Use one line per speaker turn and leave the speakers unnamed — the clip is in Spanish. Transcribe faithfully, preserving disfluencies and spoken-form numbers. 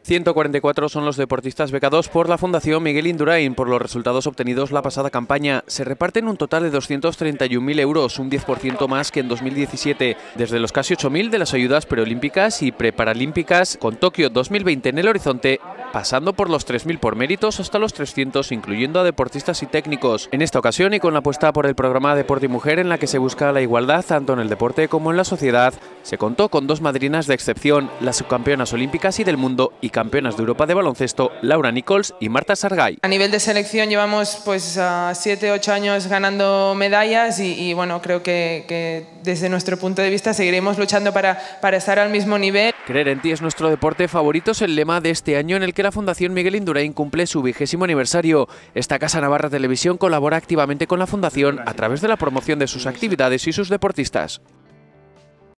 ciento cuarenta y cuatro son los deportistas becados por la Fundación Miguel Indurain por los resultados obtenidos la pasada campaña. Se reparten un total de doscientos treinta y un mil euros, un diez por ciento más que en dos mil diecisiete, desde los casi ocho mil de las ayudas preolímpicas y preparalímpicas, con Tokio dos mil veinte en el horizonte, pasando por los tres mil por méritos hasta los trescientos, incluyendo a deportistas y técnicos. En esta ocasión, y con la apuesta por el programa Deporte y Mujer, en la que se busca la igualdad tanto en el deporte como en la sociedad, se contó con dos madrinas de excepción, las subcampeonas olímpicas y del mundo y campeonas de Europa de baloncesto, Laura Nichols y Marta Sargay.
A nivel de selección llevamos pues siete ocho años ganando medallas y, y bueno, creo que, que desde nuestro punto de vista seguiremos luchando para, para estar al mismo nivel.
Creer en ti es nuestro deporte favorito, es el lema de este año en el que la Fundación Miguel Indurain cumple su vigésimo aniversario. Esta Casa Navarra Televisión colabora activamente con la Fundación a través de la promoción de sus actividades y sus deportistas.